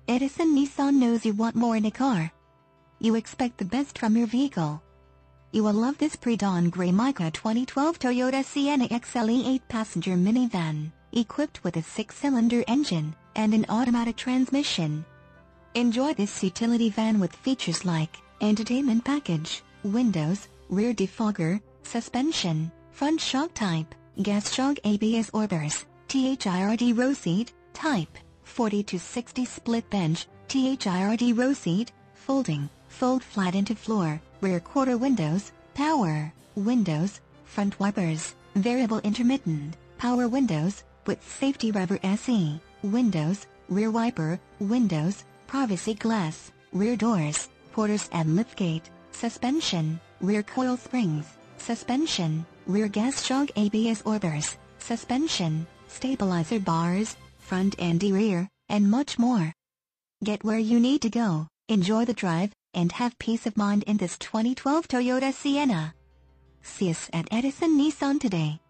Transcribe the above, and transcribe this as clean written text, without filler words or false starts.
Edison Nissan knows you want more in a car. You expect the best from your vehicle. You will love this pre-dawn gray mica 2012 Toyota Sienna XLE 8-passenger minivan, equipped with a 6-cylinder engine and an automatic transmission. Enjoy this utility van with features like entertainment package, windows, rear defogger, suspension, front shock type, gas shock ABS orbers, THIRD row seat, type 40 to 60 split bench, THIRD row seat, folding, fold flat into floor, rear quarter windows, power windows, front wipers, variable intermittent, power windows, with safety rubber SE, windows, rear wiper, windows, privacy glass, rear doors, porters and liftgate, suspension, rear coil springs, suspension, rear gas shock ABS orbers, suspension, stabilizer bars, front and rear, and much more. Get where you need to go, enjoy the drive, and have peace of mind in this 2012 Toyota Sienna. See us at Edison Nissan today.